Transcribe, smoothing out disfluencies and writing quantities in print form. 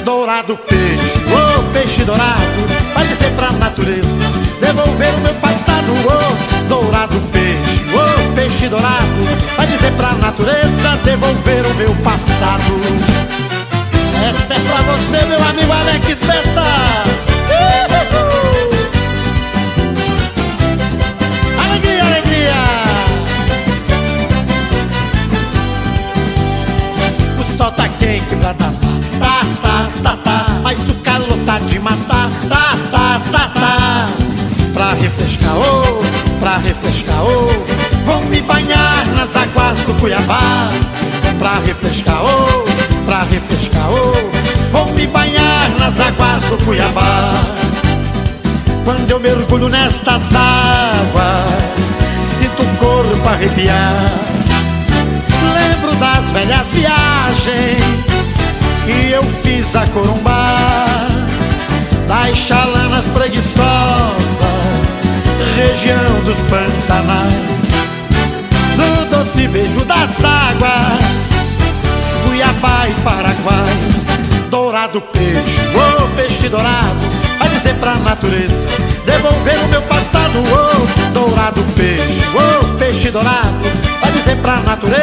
Dourado peixe, ô peixe dourado, vai dizer pra natureza devolver o meu passado. Ô dourado peixe, ô peixe dourado, vai dizer pra natureza devolver o meu passado. Essa é pra você, meu amigo Alex Zeta. Alegria, alegria. O sol tá quente pra tapar, mas o calor tá de matar, Pra refrescar, pra refrescar, vou me banhar nas águas do Cuiabá. Pra refrescar, pra refrescar, vou me banhar nas águas do Cuiabá. Quando eu mergulho nestas águas, sinto o corpo arrepiar. Lembro das velhas viagens que eu fiz a Corumbá, das chalanas preguiçosas, região dos Pantanais, do doce beijo das águas, Cuiabá e Paraguai. Dourado peixe, ô peixe dourado, vai dizer pra natureza devolver o meu passado. Ô dourado peixe, ô peixe dourado, vai dizer pra natureza